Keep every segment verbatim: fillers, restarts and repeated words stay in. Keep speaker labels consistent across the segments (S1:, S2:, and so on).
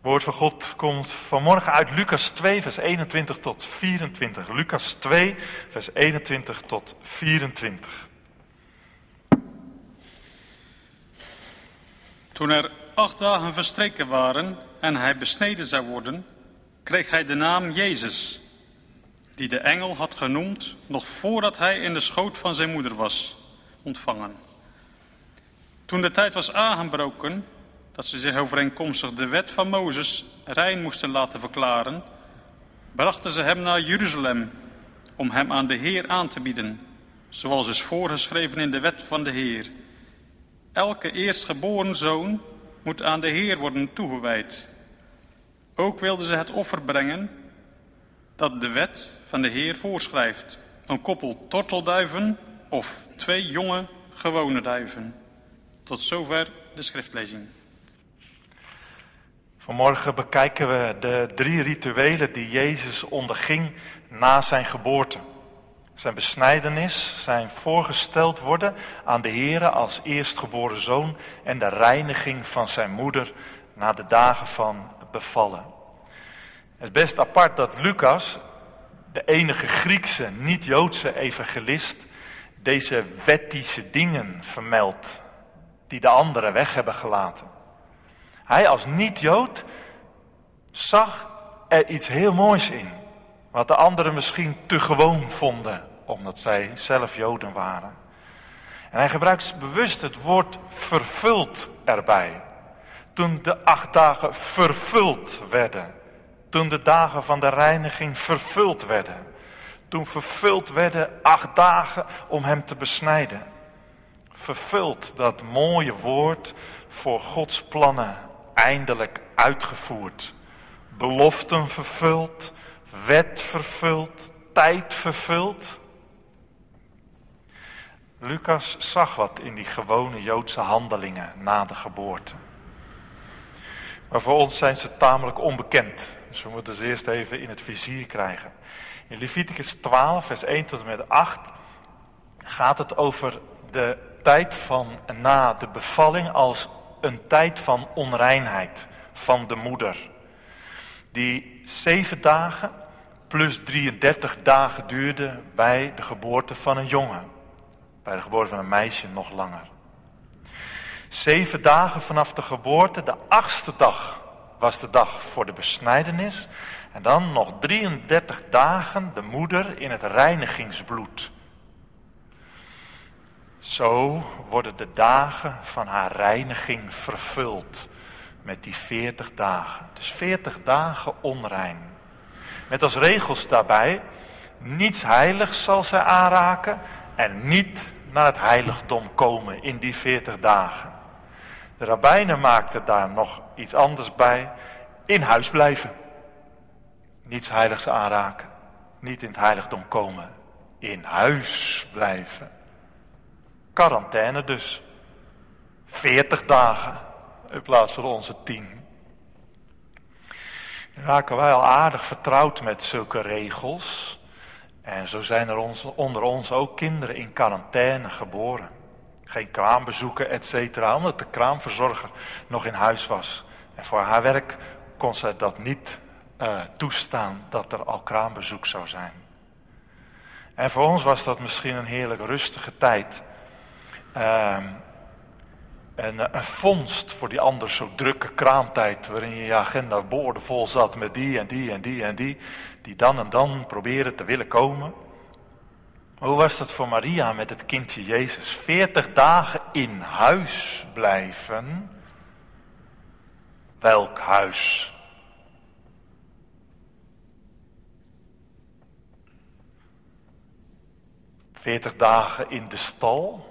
S1: Het woord van God komt vanmorgen uit Lucas twee, vers eenentwintig tot vierentwintig. Lucas twee, vers eenentwintig tot vierentwintig.
S2: Toen er acht dagen verstreken waren en hij besneden zou worden, kreeg hij de naam Jezus, die de engel had genoemd nog voordat hij in de schoot van zijn moeder was ontvangen. Toen de tijd was aangebroken dat ze zich overeenkomstig de wet van Mozes rein moesten laten verklaren, brachten ze hem naar Jeruzalem om hem aan de Heer aan te bieden, zoals is voorgeschreven in de wet van de Heer. Elke eerstgeboren zoon moet aan de Heer worden toegewijd. Ook wilden ze het offer brengen dat de wet van de Heer voorschrijft: een koppel tortelduiven of twee jonge gewone duiven. Tot zover de schriftlezing.
S1: Vanmorgen bekijken we de drie rituelen die Jezus onderging na zijn geboorte. Zijn besnijdenis, zijn voorgesteld worden aan de Here als eerstgeboren zoon en de reiniging van zijn moeder na de dagen van bevallen. Het is best apart dat Lucas, de enige Griekse, niet-Joodse evangelist, deze wettische dingen vermeldt die de anderen weg hebben gelaten. Hij als niet-Jood zag er iets heel moois in, wat de anderen misschien te gewoon vonden, omdat zij zelf Joden waren. En hij gebruikt bewust het woord vervuld erbij. Toen de acht dagen vervuld werden. Toen de dagen van de reiniging vervuld werden. Toen vervuld werden acht dagen om hem te besnijden. Vervuld, dat mooie woord voor Gods plannen eindelijk uitgevoerd. Beloften vervuld, wet vervuld, tijd vervuld. Lucas zag wat in die gewone Joodse handelingen na de geboorte. Maar voor ons zijn ze tamelijk onbekend. Dus we moeten ze eerst even in het vizier krijgen. In Leviticus twaalf, vers één tot en met acht gaat het over de tijd van na de bevalling als een tijd van onreinheid van de moeder. Die zeven dagen plus drieëndertig dagen duurde bij de geboorte van een jongen. Bij de geboorte van een meisje nog langer. Zeven dagen vanaf de geboorte, de achtste dag was de dag voor de besnijdenis. En dan nog drieëndertig dagen de moeder in het reinigingsbloed. Zo worden de dagen van haar reiniging vervuld met die veertig dagen. Dus veertig dagen onrein. Met als regels daarbij: niets heiligs zal zij aanraken en niet naar het heiligdom komen in die veertig dagen. De rabbijnen maakten daar nog iets anders bij: in huis blijven. Niets heiligs aanraken, niet in het heiligdom komen, in huis blijven. Quarantaine dus. veertig dagen in plaats van onze tien. Dan raken wij al aardig vertrouwd met zulke regels. En zo zijn er ons, onder ons ook kinderen in quarantaine geboren. Geen kraambezoeken, et cetera, omdat de kraamverzorger nog in huis was. En voor haar werk kon zij dat niet uh, toestaan dat er al kraambezoek zou zijn. En voor ons was dat misschien een heerlijk rustige tijd. Uh, en een vondst voor die anders zo drukke kraamtijd, waarin je je agenda boordevol zat met die en die en die en die, die dan en dan proberen te willen komen. Hoe was dat voor Maria met het kindje Jezus? veertig dagen in huis blijven. Welk huis? veertig dagen in de stal.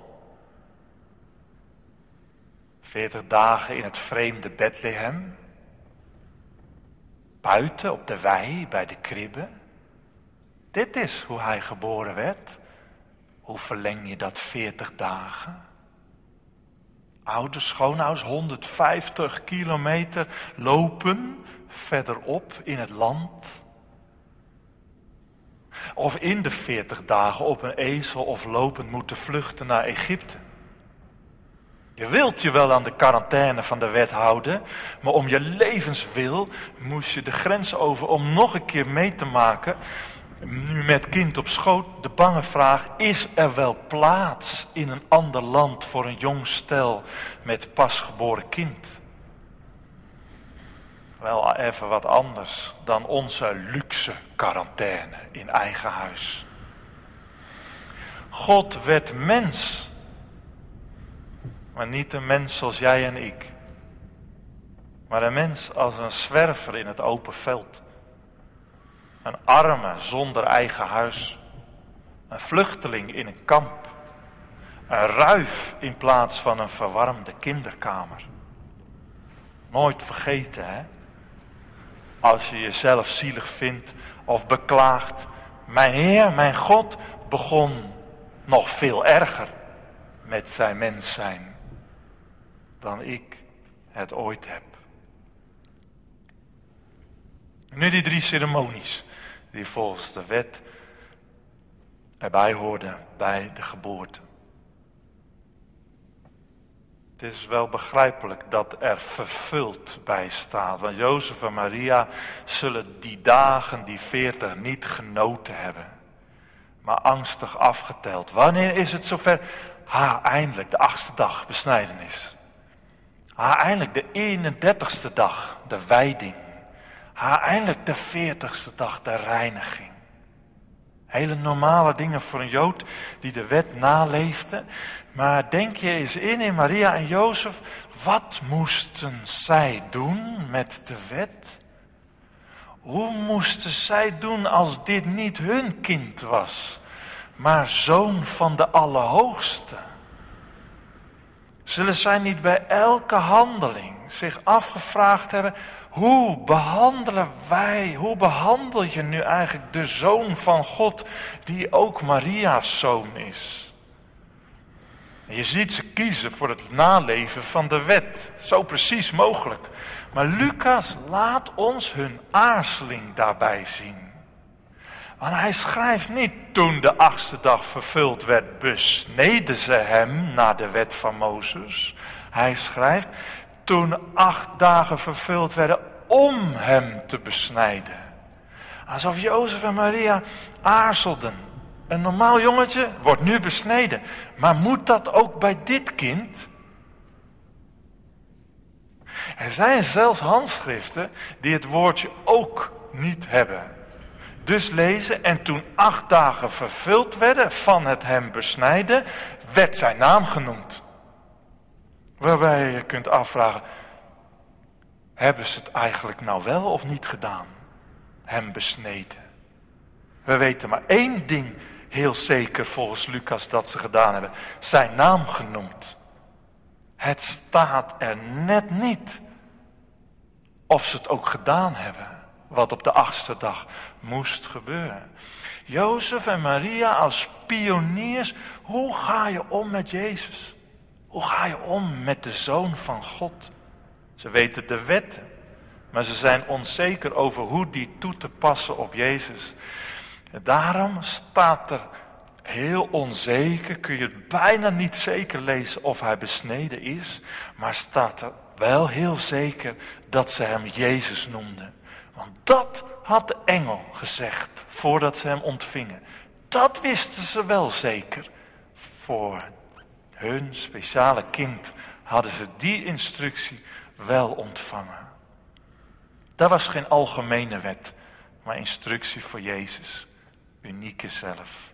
S1: veertig dagen in het vreemde Bethlehem. Buiten op de wei bij de kribbe. Dit is hoe hij geboren werd. Hoe verleng je dat veertig dagen? Ouders, schoonouders, honderdvijftig kilometer lopen verderop in het land. Of in de veertig dagen op een ezel of lopend moeten vluchten naar Egypte. Je wilt je wel aan de quarantaine van de wet houden, maar om je levenswil moest je de grens over om nog een keer mee te maken, nu met kind op schoot, de bange vraag, is er wel plaats in een ander land voor een jong stel met pasgeboren kind? Wel even wat anders dan onze luxe quarantaine in eigen huis. God werd mens, maar niet een mens zoals jij en ik, maar een mens als een zwerver in het open veld. Een arme zonder eigen huis, een vluchteling in een kamp, een ruif in plaats van een verwarmde kinderkamer. Nooit vergeten, hè? Als je jezelf zielig vindt of beklaagt, mijn Heer, mijn God begon nog veel erger met zijn mens zijn dan ik het ooit heb. Nu die drie ceremonies die volgens de wet erbij hoorden bij de geboorte. Het is wel begrijpelijk dat er vervuld bij staat. Want Jozef en Maria zullen die dagen, die veertig, niet genoten hebben. Maar angstig afgeteld. Wanneer is het zover? Ha, eindelijk, de achtste dag, besnijdenis. Ha, eindelijk, de eenendertigste dag, de wijding. Ha, eindelijk, de veertigste dag, de reiniging. Hele normale dingen voor een Jood die de wet naleefde. Maar denk je eens in, in Maria en Jozef, wat moesten zij doen met de wet? Hoe moesten zij doen als dit niet hun kind was, maar zoon van de Allerhoogste? Zullen zij niet bij elke handeling zich afgevraagd hebben, hoe behandelen wij, hoe behandel je nu eigenlijk de Zoon van God, die ook Maria's zoon is? En je ziet ze kiezen voor het naleven van de wet, zo precies mogelijk. Maar Lucas laat ons hun aarzeling daarbij zien. Want hij schrijft niet, toen de achtste dag vervuld werd, besneden ze hem naar de wet van Mozes. Hij schrijft, toen acht dagen vervuld werden om hem te besnijden. Alsof Jozef en Maria aarzelden. Een normaal jongetje wordt nu besneden. Maar moet dat ook bij dit kind? Er zijn zelfs handschriften die het woordje ook niet hebben. Dus lezen, en toen acht dagen vervuld werden van het hem besnijden, werd zijn naam genoemd. Waarbij je kunt afvragen, hebben ze het eigenlijk nou wel of niet gedaan? Hem besneden. We weten maar één ding heel zeker volgens Lucas dat ze gedaan hebben. Zijn naam genoemd. Het staat er net niet of ze het ook gedaan hebben. Wat op de achtste dag moest gebeuren. Jozef en Maria als pioniers. Hoe ga je om met Jezus? Hoe ga je om met de Zoon van God? Ze weten de wetten, maar ze zijn onzeker over hoe die toe te passen op Jezus. Daarom staat er heel onzeker, kun je het bijna niet zeker lezen of hij besneden is, maar staat er wel heel zeker dat ze hem Jezus noemden. Want dat had de engel gezegd voordat ze hem ontvingen. Dat wisten ze wel zeker. Voor hun speciale kind hadden ze die instructie wel ontvangen. Dat was geen algemene wet, maar instructie voor Jezus. Unieke zelf.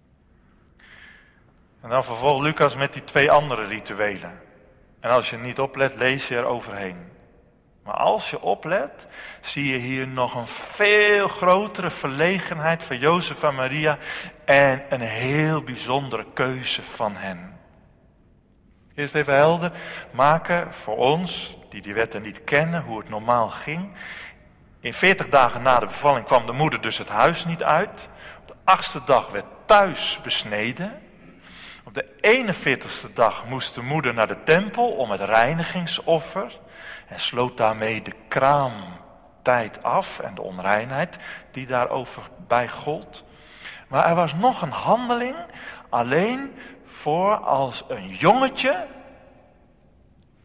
S1: En dan vervolgt Lucas met die twee andere rituelen. En als je niet oplet, lees je er overheen. Maar als je oplet, zie je hier nog een veel grotere verlegenheid van Jozef en Maria en een heel bijzondere keuze van hen. Eerst even helder maken voor ons, die die wetten niet kennen, hoe het normaal ging. In veertig dagen na de bevalling kwam de moeder dus het huis niet uit. Op de achtste dag werd thuis besneden. Op de eenenveertigste dag moest de moeder naar de tempel om het reinigingsoffer. En sloot daarmee de kraamtijd af en de onreinheid die daarover bij gold. Maar er was nog een handeling alleen voor als een jongetje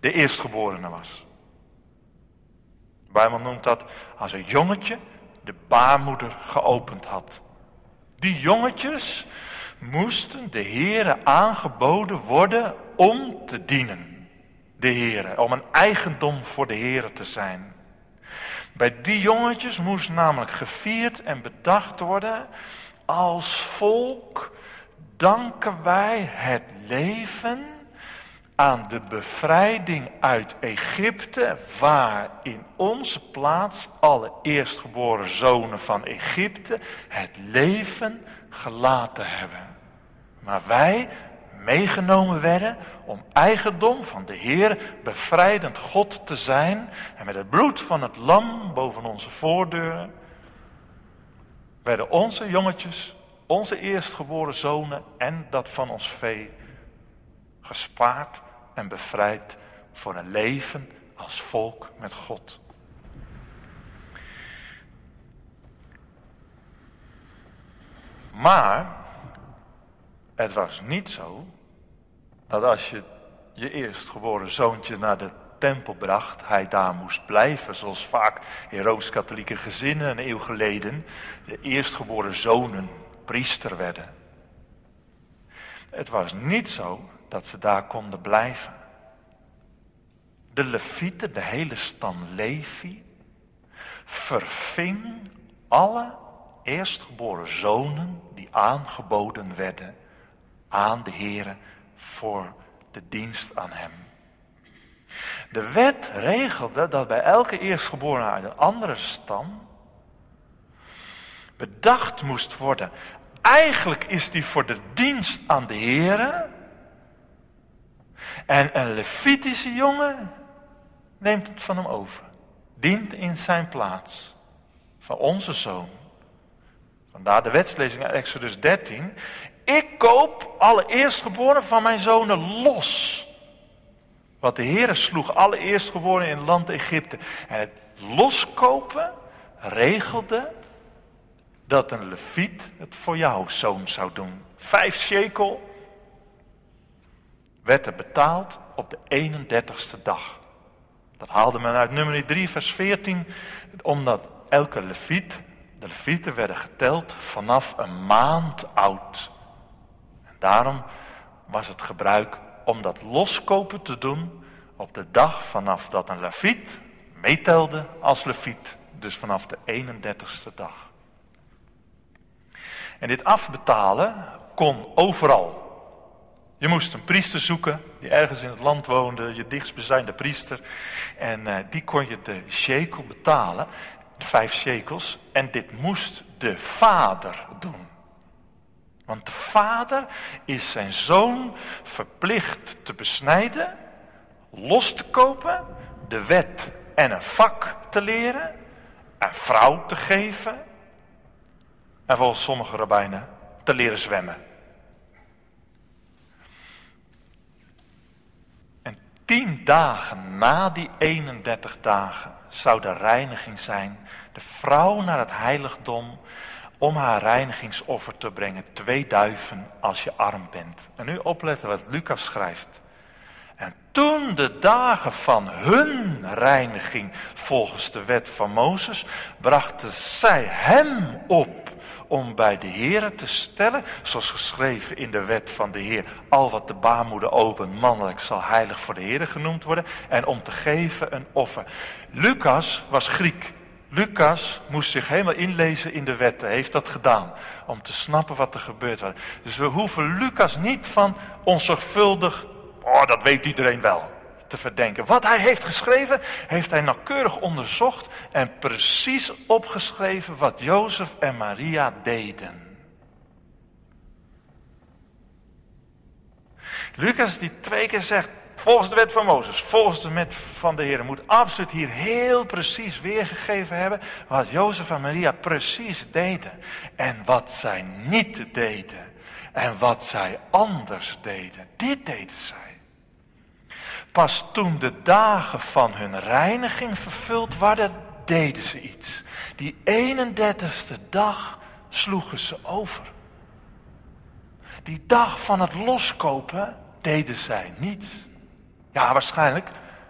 S1: de eerstgeborene was. De Bijbel noemt dat als een jongetje de baarmoeder geopend had. Die jongetjes moesten de Heere aangeboden worden om te dienen. De Heere, om een eigendom voor de Heere te zijn. Bij die jongetjes moest namelijk gevierd en bedacht worden: als volk danken wij het leven aan de bevrijding uit Egypte, waar in onze plaats alle eerstgeboren zonen van Egypte het leven gelaten hebben. Maar wij meegenomen werden om eigendom van de Heer, bevrijdend God te zijn, en met het bloed van het lam boven onze voordeuren werden onze jongetjes, onze eerstgeboren zonen en dat van ons vee gespaard en bevrijd voor een leven als volk met God. Maar het was niet zo dat als je je eerstgeboren zoontje naar de tempel bracht, hij daar moest blijven, zoals vaak in Rooms-Katholieke gezinnen een eeuw geleden de eerstgeboren zonen priester werden. Het was niet zo dat ze daar konden blijven. De Levieten, de hele stam Levi, verving alle eerstgeboren zonen die aangeboden werden aan de Heere voor de dienst aan hem. De wet regelde dat bij elke eerstgeborene uit een andere stam bedacht moest worden. Eigenlijk is die voor de dienst aan de Heere. En een Levitische jongen neemt het van hem over. Dient in zijn plaats. Van onze zoon. Vandaar de wetslezing uit Exodus dertien. Ik koop alle eerstgeborenen van mijn zonen los. Want de Heere sloeg alle eerstgeborenen in het land Egypte. En het loskopen regelde dat een Leviet het voor jouw zoon zou doen. Vijf shekel werd er betaald op de eenendertigste dag. Dat haalde men uit Numeri drie vers veertien. Omdat elke Leviet, de Levieten werden geteld vanaf een maand oud. En daarom was het gebruik om dat loskopen te doen op de dag vanaf dat een Leviet meetelde als Leviet. Dus vanaf de eenendertigste dag. En dit afbetalen kon overal. Je moest een priester zoeken die ergens in het land woonde, je dichtstbijzijnde priester. En uh, die kon je de shekel betalen, de vijf shekels. En dit moest de vader doen. Want de vader is zijn zoon verplicht te besnijden, los te kopen, de wet en een vak te leren, een vrouw te geven en volgens sommige rabbijnen te leren zwemmen. En tien dagen na die eenendertig dagen zou de reiniging zijn, de vrouw naar het heiligdom om haar reinigingsoffer te brengen, twee duiven als je arm bent. En nu opletten wat Lucas schrijft. En toen de dagen van hun reiniging volgens de wet van Mozes, brachten zij hem op om bij de Heere te stellen, zoals geschreven in de wet van de Heer, al wat de baarmoeder opent, mannelijk, zal heilig voor de Heere genoemd worden, en om te geven een offer. Lucas was Griek. Lucas moest zich helemaal inlezen in de wetten, heeft dat gedaan, om te snappen wat er gebeurd was. Dus we hoeven Lucas niet van onzorgvuldig, oh dat weet iedereen wel, te verdenken. Wat hij heeft geschreven, heeft hij nauwkeurig onderzocht en precies opgeschreven wat Jozef en Maria deden. Lucas die twee keer zegt, volgens de wet van Mozes, volgens de wet van de Heer, moet absoluut hier heel precies weergegeven hebben wat Jozef en Maria precies deden. En wat zij niet deden. En wat zij anders deden. Dit deden zij. Pas toen de dagen van hun reiniging vervuld waren, deden ze iets. Die eenendertigste dag sloegen ze over. Die dag van het loskopen deden zij niets. Ja, waarschijnlijk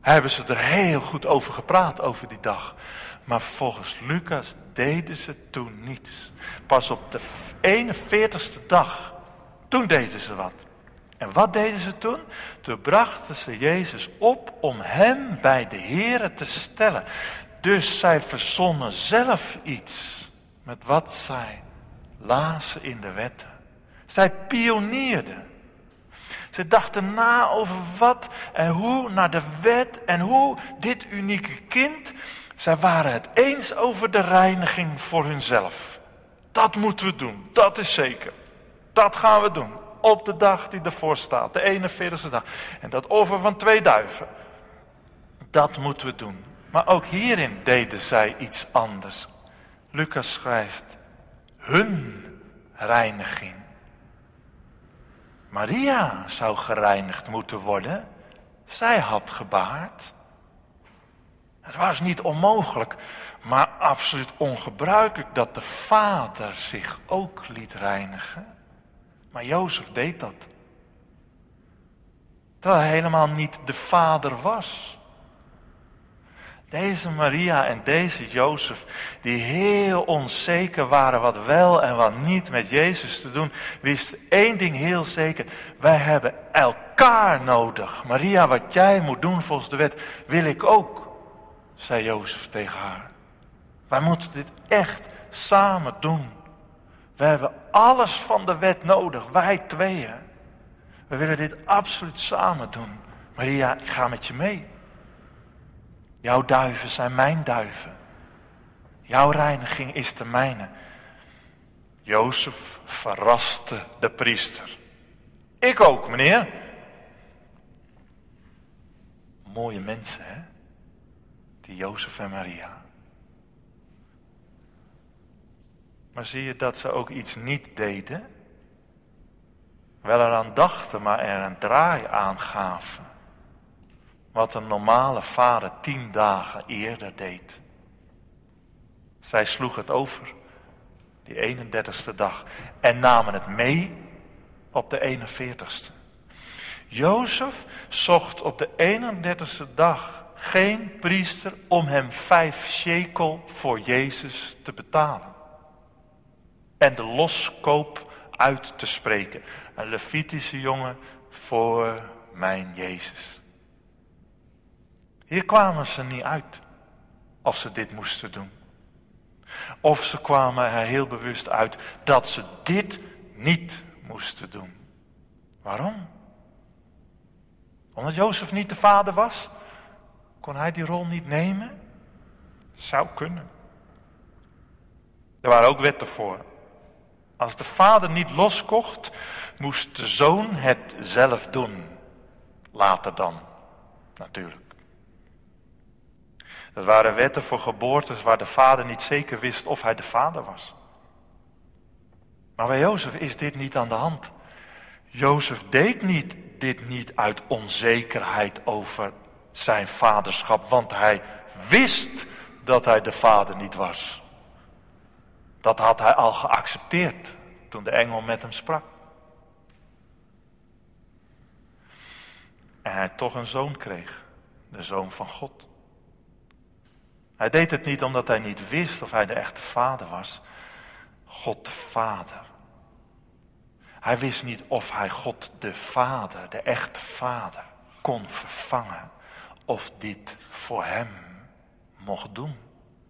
S1: Hebben ze er heel goed over gepraat, over die dag. Maar volgens Lucas deden ze toen niets. Pas op de eenenveertigste dag, toen deden ze wat. En wat deden ze toen? Toen brachten ze Jezus op om hem bij de Here te stellen. Dus zij verzonnen zelf iets met wat zij lazen in de wetten. Zij pionierden. Ze dachten na over wat en hoe naar de wet en hoe dit unieke kind. Zij waren het eens over de reiniging voor hunzelf. Dat moeten we doen, dat is zeker. Dat gaan we doen. Op de dag die ervoor staat, de eenenveertigste dag. En dat offer van twee duiven. Dat moeten we doen. Maar ook hierin deden zij iets anders. Lucas schrijft, hun reiniging. Maria zou gereinigd moeten worden. Zij had gebaard. Het was niet onmogelijk, maar absoluut ongebruikelijk dat de vader zich ook liet reinigen. Maar Jozef deed dat. Terwijl hij helemaal niet de vader was. Deze Maria en deze Jozef, die heel onzeker waren wat wel en wat niet met Jezus te doen, wisten één ding heel zeker. Wij hebben elkaar nodig. Maria, wat jij moet doen volgens de wet, wil ik ook, zei Jozef tegen haar. Wij moeten dit echt samen doen. We hebben alles van de wet nodig, wij tweeën. We willen dit absoluut samen doen. Maria, ik ga met je mee. Jouw duiven zijn mijn duiven. Jouw reiniging is de mijne. Jozef verraste de priester. Ik ook, meneer. Mooie mensen, hè? Die Jozef en Maria. Maar zie je dat ze ook iets niet deden? Wel eraan dachten, maar er een draai aangaven. Wat een normale vader tien dagen eerder deed. Zij sloeg het over, die eenendertigste dag, en namen het mee op de eenenveertigste. Jozef zocht op de eenendertigste dag geen priester om hem vijf shekel voor Jezus te betalen. En de loskoop uit te spreken. Een Levitische jongen voor mijn Jezus. Hier kwamen ze niet uit als ze dit moesten doen. Of ze kwamen er heel bewust uit dat ze dit niet moesten doen. Waarom? Omdat Jozef niet de vader was? Kon hij die rol niet nemen? Zou kunnen. Er waren ook wetten voor. Als de vader niet loskocht, moest de zoon het zelf doen. Later dan, natuurlijk. Dat waren wetten voor geboortes waar de vader niet zeker wist of hij de vader was. Maar bij Jozef is dit niet aan de hand. Jozef deed niet, dit niet uit onzekerheid over zijn vaderschap, want hij wist dat hij de vader niet was. Dat had hij al geaccepteerd toen de engel met hem sprak. En hij toch een zoon kreeg, de zoon van God. Hij deed het niet omdat hij niet wist of hij de echte vader was. God de Vader. Hij wist niet of hij God de Vader, de echte Vader, kon vervangen. Of dit voor hem mocht doen.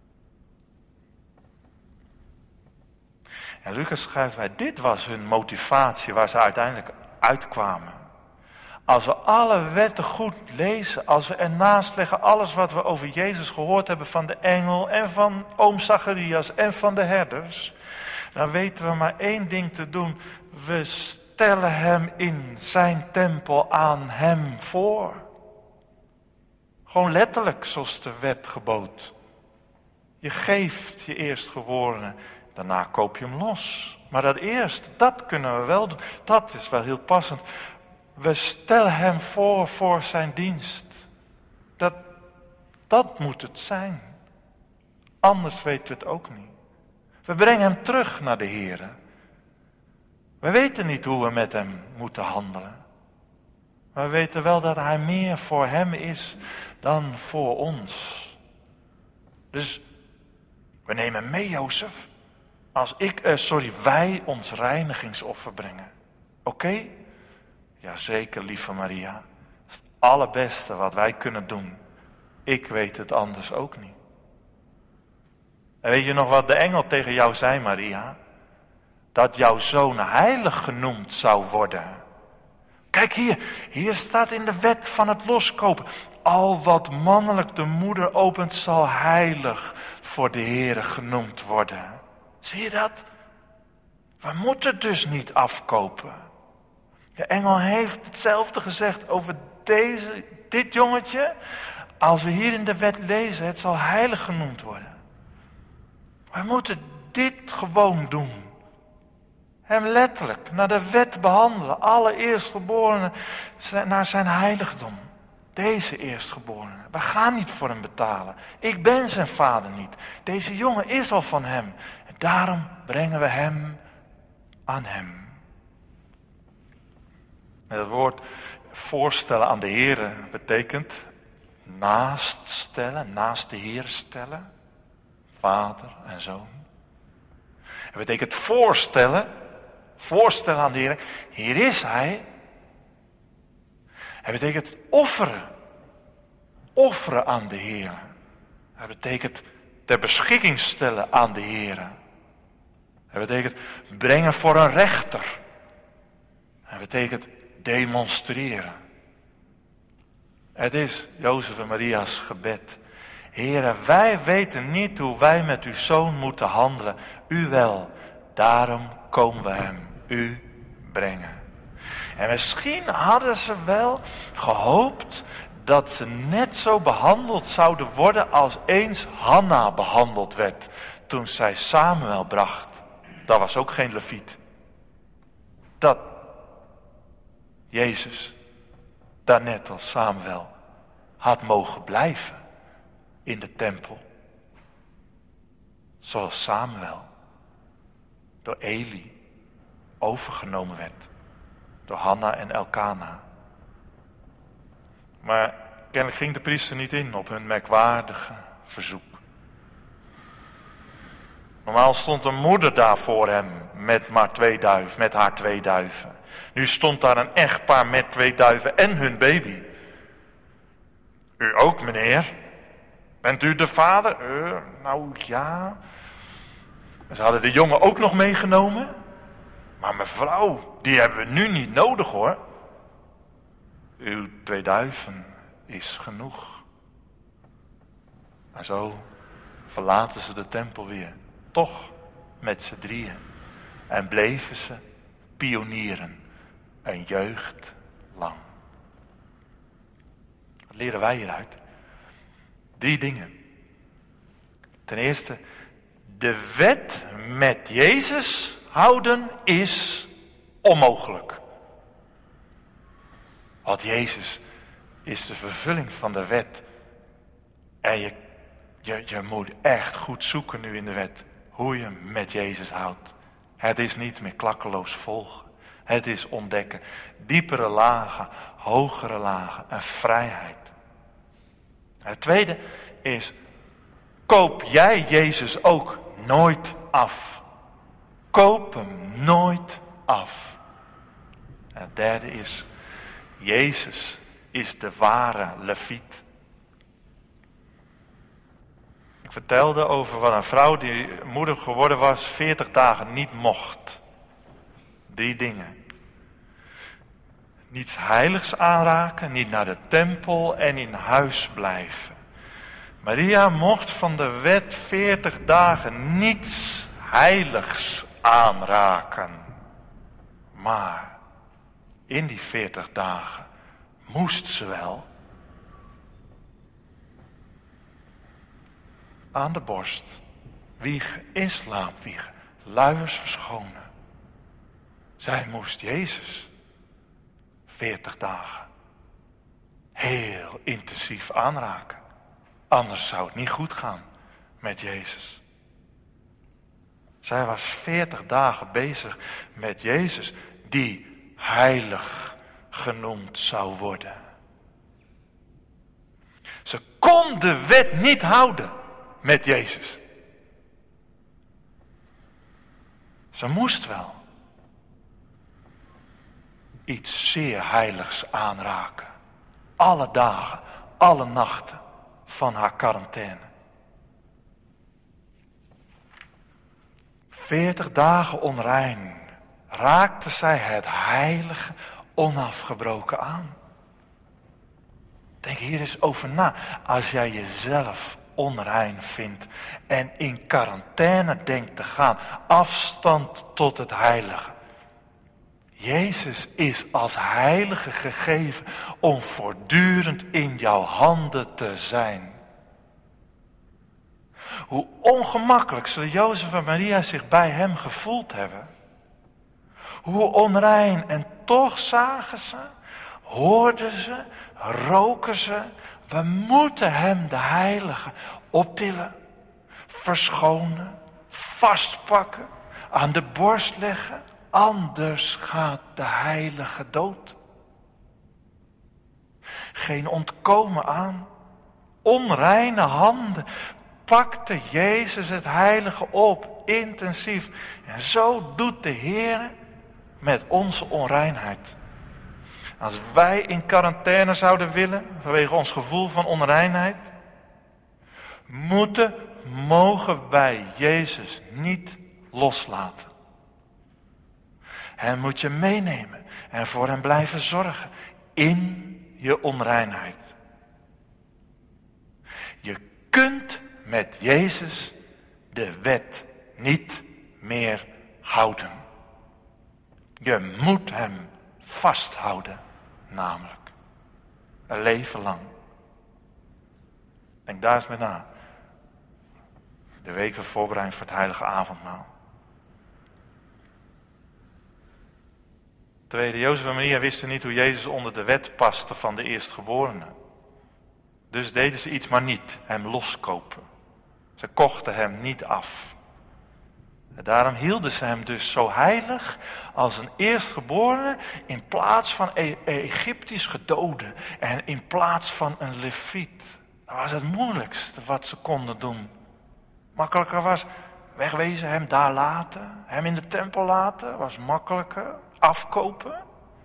S1: En Lucas schrijft wij, dit was hun motivatie waar ze uiteindelijk uitkwamen. Als we alle wetten goed lezen, als we ernaast leggen alles wat we over Jezus gehoord hebben van de engel en van oom Zacharias en van de herders, dan weten we maar één ding te doen. We stellen hem in zijn tempel aan hem voor. Gewoon letterlijk zoals de wet gebood. Je geeft je eerstgeborene, daarna koop je hem los. Maar dat eerst, dat kunnen we wel doen. Dat is wel heel passend. We stellen hem voor voor zijn dienst. Dat, dat moet het zijn. Anders weten we het ook niet. We brengen hem terug naar de Here. We weten niet hoe we met hem moeten handelen. Maar we weten wel dat hij meer voor hem is dan voor ons. Dus we nemen mee, Jozef, als ik, eh, sorry, wij ons reinigingsoffer brengen. Oké? Okay? Jazeker, lieve Maria. Dat is het allerbeste wat wij kunnen doen. Ik weet het anders ook niet. En weet je nog wat de engel tegen jou zei, Maria? Dat jouw zoon heilig genoemd zou worden. Kijk hier, hier staat in de wet van het loskopen. Al wat mannelijk de moeder opent, zal heilig voor de Heere genoemd worden. Zie je dat? We moeten dus niet afkopen. De engel heeft hetzelfde gezegd over deze, dit jongetje. Als we hier in de wet lezen, het zal heilig genoemd worden. We moeten dit gewoon doen. Hem letterlijk naar de wet behandelen. Alle eerstgeborenen naar zijn heiligdom. Deze eerstgeborene. We gaan niet voor hem betalen. Ik ben zijn vader niet. Deze jongen is al van hem. En daarom brengen we hem aan hem. En het woord voorstellen aan de Heere betekent naast stellen, naast de Heer stellen. Vader en zoon. Het betekent voorstellen, voorstellen aan de Heer. Hier is hij. Het betekent offeren. Offeren aan de Heer. Het betekent ter beschikking stellen aan de Heer. Het betekent brengen voor een rechter. Het betekent demonstreren. Het is Jozef en Maria's gebed. Heere, wij weten niet hoe wij met uw zoon moeten handelen. U wel. Daarom komen we hem u brengen. En misschien hadden ze wel gehoopt dat ze net zo behandeld zouden worden als eens Hanna behandeld werd toen zij Samuel bracht. Dat was ook geen leviet. Dat Jezus daar net als Samuel had mogen blijven in de tempel. Zoals Samuel door Eli overgenomen werd. Door Hanna en Elkana. Maar kennelijk ging de priester niet in op hun merkwaardige verzoek. Normaal stond een moeder daar voor hem met maar twee duiven, met haar twee duiven. Nu stond daar een echtpaar met twee duiven en hun baby. U ook, meneer? Bent u de vader? Uh, nou ja. Ze hadden de jongen ook nog meegenomen. Maar mevrouw, die hebben we nu niet nodig hoor. Uw twee duiven is genoeg. En zo verlaten ze de tempel weer. Toch met z'n drieën. En bleven ze pionieren. Een jeugd lang. Wat leren wij hieruit? Drie dingen. Ten eerste, de wet met Jezus houden is onmogelijk. Want Jezus is de vervulling van de wet. En je, je, je moet echt goed zoeken nu in de wet hoe je met Jezus houdt. Het is niet meer klakkeloos volgen. Het is ontdekken. Diepere lagen, hogere lagen en vrijheid. Het tweede is, koop jij Jezus ook nooit af. Koop hem nooit af. En het derde is, Jezus is de ware leviet. Ik vertelde over wat een vrouw die moeder geworden was, veertig dagen niet mocht. Drie dingen. Niets heiligs aanraken, niet naar de tempel en in huis blijven. Maria mocht van de wet veertig dagen niets heiligs aanraken. Maar in die veertig dagen moest ze wel aan de borst wiegen, in slaap wiegen, luiers verschonen. Zij moest Jezus veertig dagen heel intensief aanraken. Anders zou het niet goed gaan met Jezus. Zij was veertig dagen bezig met Jezus, die heilig genoemd zou worden. Ze kon de wet niet houden met Jezus. Ze moest wel iets zeer heiligs aanraken. Alle dagen, alle nachten van haar quarantaine. Veertig dagen onrein raakte zij het heilige onafgebroken aan. Denk hier eens over na. Als jij jezelf onrein vindt en in quarantaine denkt te gaan, afstand tot het heilige. Jezus is als heilige gegeven om voortdurend in jouw handen te zijn. Hoe ongemakkelijk zullen Jozef en Maria zich bij hem gevoeld hebben. Hoe onrein, en toch zagen ze, hoorden ze, roken ze, we moeten hem, de heilige, optillen, verschonen, vastpakken, aan de borst leggen, anders gaat de heilige dood. Geen ontkomen aan, onreine handen pakte Jezus het heilige op, intensief. En zo doet de Heer met onze onreinheid. Als wij in quarantaine zouden willen, vanwege ons gevoel van onreinheid, moeten, mogen wij Jezus niet loslaten. Hem moet je meenemen en voor hem blijven zorgen in je onreinheid. Je kunt met Jezus de wet niet meer houden. Je moet hem vasthouden, namelijk. Een leven lang. Denk daar eens mee na. De week van voorbereiding voor het heilige avondmaal. Tweede, Jozef en Maria wisten niet hoe Jezus onder de wet paste van de eerstgeborene. Dus deden ze iets maar niet, hem loskopen. Ze kochten hem niet af. En daarom hielden ze hem dus zo heilig als een eerstgeborene in plaats van een Egyptisch gedode en in plaats van een leviet. Dat was het moeilijkste wat ze konden doen. Makkelijker was wegwezen, hem daar laten, hem in de tempel laten, was makkelijker. Afkopen,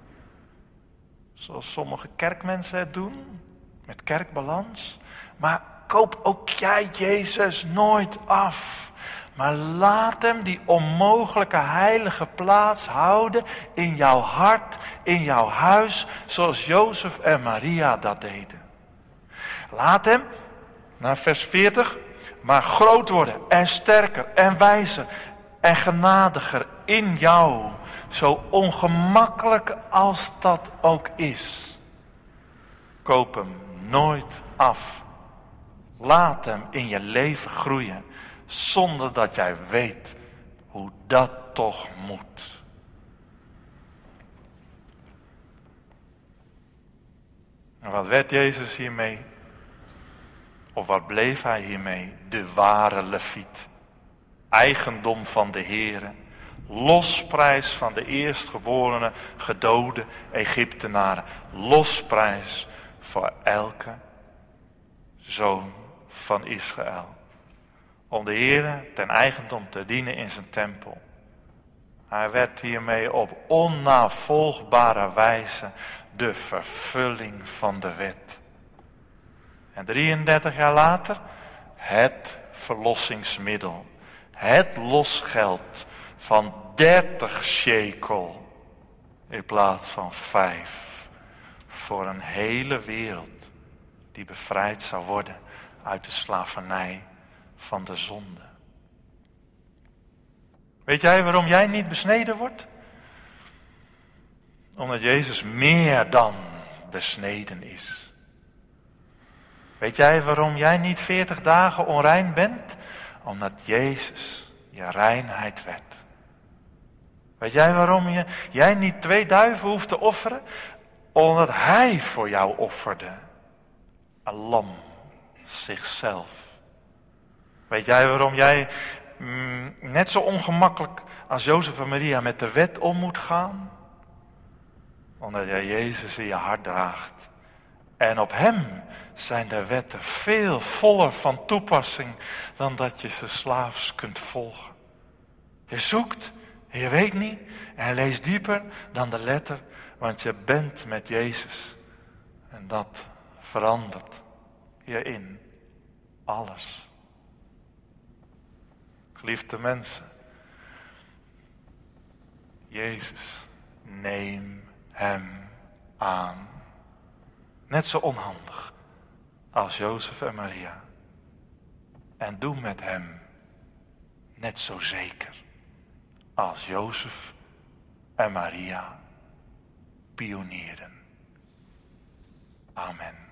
S1: zoals sommige kerkmensen het doen, met kerkbalans. Maar koop ook jij Jezus nooit af. Maar laat hem die onmogelijke heilige plaats houden in jouw hart, in jouw huis, zoals Jozef en Maria dat deden. Laat hem, naar vers veertig, maar groot worden en sterker en wijzer en genadiger in jou, zo ongemakkelijk als dat ook is. Koop hem nooit af. Laat hem in je leven groeien, zonder dat jij weet hoe dat toch moet. En wat werd Jezus hiermee? Of wat bleef hij hiermee? De ware leviet. Eigendom van de Heere. Losprijs van de eerstgeborene gedode Egyptenaren. Losprijs voor elke zoon van Israël. Om de Heere ten eigendom te dienen in zijn tempel. Hij werd hiermee op onnavolgbare wijze de vervulling van de wet. En drieëndertig jaar later het verlossingsmiddel. Het losgeld van dertig shekel in plaats van vijf. Voor een hele wereld die bevrijd zou worden uit de slavernij van de zonde. Weet jij waarom jij niet besneden wordt? Omdat Jezus meer dan besneden is. Weet jij waarom jij niet veertig dagen onrein bent? Omdat Jezus je reinheid werd. Weet jij waarom je, jij niet twee duiven hoeft te offeren? Omdat Hij voor jou offerde. Een lam, zichzelf. Weet jij waarom jij mm, net zo ongemakkelijk als Jozef en Maria met de wet om moet gaan? Omdat jij Jezus in je hart draagt. En op hem zijn de wetten veel voller van toepassing dan dat je ze slaafs kunt volgen. Je zoekt, je weet niet en leest dieper dan de letter, want je bent met Jezus. En dat verandert je in alles. Geliefde mensen, Jezus, neem hem aan. Net zo onhandig als Jozef en Maria. En doe met hem net zo zeker als Jozef en Maria pionieren. Amen.